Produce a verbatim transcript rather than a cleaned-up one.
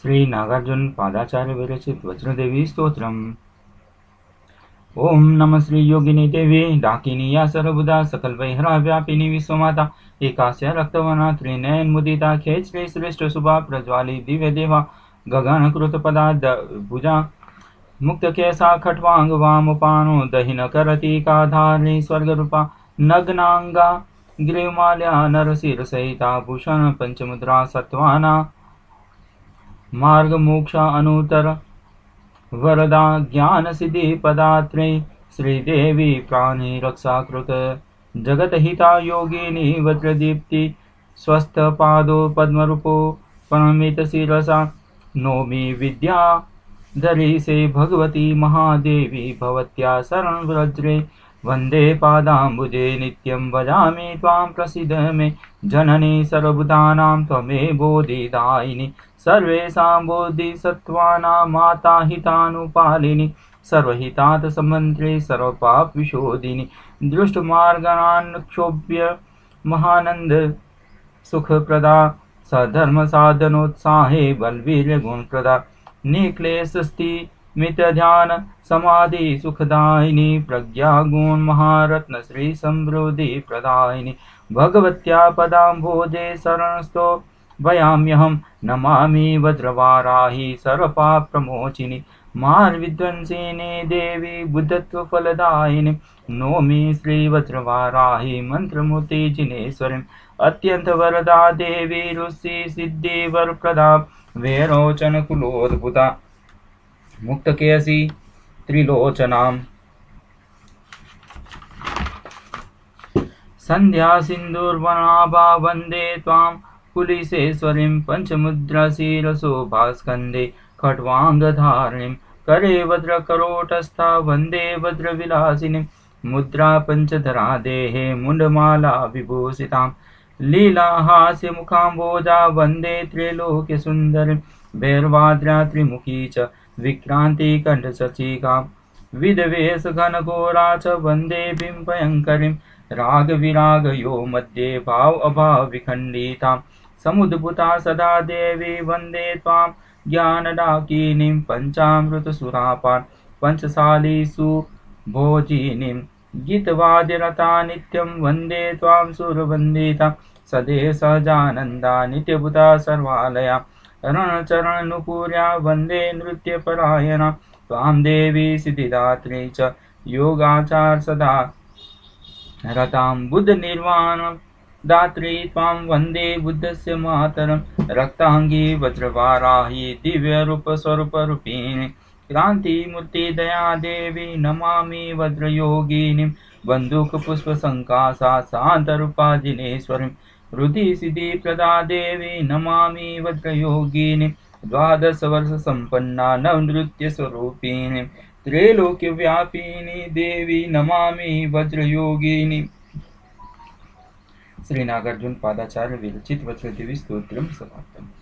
श्री नागार्जुन पादाचार्य विरचित वज्रदेवी स्तोत्रम। ओम नमः श्री योगिनी देवी डाकिनी या सर्वबुधा सकल वैहरा व्यापिनी विश्वमाता एकास्य रक्तवर्णा त्रिनयन मुदिता खेच श्री श्रेष्ठ शुभा प्रज्वाली दिव्य देवा गगन कृत पदा भुजा मुक्त कैसा खटवांग वाम पानो दहिन करती का धारणी स्वर्ग रूपा नग्नांगा ग्रीवमाल्या नरसिर सहिता भूषण पंचमुद्रा सत्वाना मार्ग मोक्षा अनुतर वरदा ज्ञान सिद्धि पदात्रे श्रीदेवी प्राणी रक्षा कृत जगत हिता योगिनी वज्रदीप्ति स्वस्थ पादो पद्मरूपो परमित शिरसा नौमि विद्या धरी से भगवती महादेवी भवत्या शरण व्रज्रे वंदे पादाम्बुजे नित्यं भजामि त्वां प्रसीद मे जननी सर्वभूतानां त्वमेव बोधिदायिनी सर्वेषां बोधिसत्त्वानां माता हितानुपालिनी सर्वहितात समन्त्रे सर्वपाप विशोधिनी दृष्टमार्गान् क्षोभ्य महानंद सुखप्रदा सधर्म साधनोत्साहे बलवीर्य गुणप्रदा निक्लेशस्ति मित ध्यान समाधि सुखदायिनी प्रज्ञा गुण महारत्न श्री समृद्धि प्रदायिनी भगवत्या पदाम्भोजे शरणस्थो भयाम्यहं नमामि वज्रवाराहि सर्वपाप प्रमोचिनी मार्विध्वंसिनी देवी बुद्धत्व फलदायिनी नौमि श्री वज्रवाराहि मंत्रमूर्ति जिनेश्वरीं अत्यंत वरदा देवी ऋषि सिद्धि वरप्रदा वैरोचन कुलोद्भुता मुक्त केसी त्रिलोचनाम संध्या सिंदूरवनाभा वंदे त्वां कुलिसेश्वरीं पंचमुद्राशीलशोभास्कन्धे खट्वांगधारिणीं करे वज्रकरोटस्था वंदे वज्रविलासिनीं मुद्रा पंचधरा देहे मुंडमाला विभूषितां लीलाहास्य मुखाम्बोजा वंदे त्रैलोक्य सुंदरीं भैरवाद्र्या त्रिमुखी च विक्रांति कंठ सचिका विदवेश घनघोरा च वंदे बिंभयंकरीं राग विराग यो मध्ये भाव अभाव विखंडिता समुद्भुता सदा देवी वंदे त्वां ज्ञानडाकिनीं पंचामृत सुरापान पंचशालीसु भोजिनीं गीतवाद्यरता नित्यं वंदे त्वां सुरवंदिता सदे सहजानंदा नित्यभूता सर्वालया रणचरण नुपुर्या वंदे नृत्यपरायणा त्वां देवी सिद्धिदात्री च योगाचार सदा रतां बुद्ध निर्वाण दात्री त्वां वंदे बुद्धस्य मातरं रक्तांगी वज्रवाराहि दिव्य रूप स्वरूप रूपिणी क्रांति मूर्ति दया देवी नमामि वज्रयोगिनीं बंदूक पुष्प संकासा शांत रूपा जिनेश्वरीं रुधि सिद्धि प्रदा देवी नमामि वज्रयोगिनीं द्वादश वर्ष संपन्ना नवनृत्य स्वरूपिणी त्रैलोक्य व्यापिनी देवी नमामि वज्रयोगिनी। श्री नागार्जुन पादाचार्य विरचित वज्रदेवी स्तोत्रम समाप्तम्।